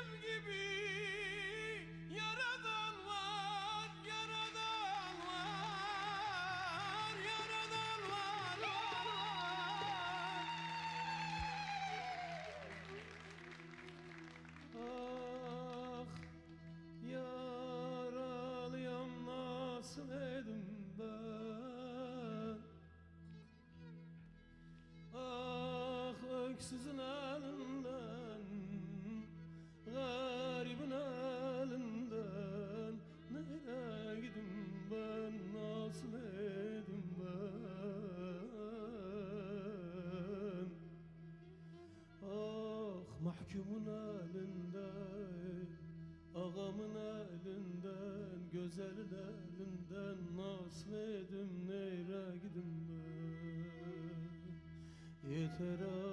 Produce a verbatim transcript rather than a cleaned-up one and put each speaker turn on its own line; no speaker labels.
benim gibi yaradan var, yaradan var, yaradan var, var, var. Ah, yaralıyam nasıl edim ben? Ah, öksüzün elinden, garibin elinden nereye gidim ben, nasıl edim ben? Ah, mahkumun elinden, ağamın elinden, güzelin elinden nasıl edim, nereye gidim ben? Yeter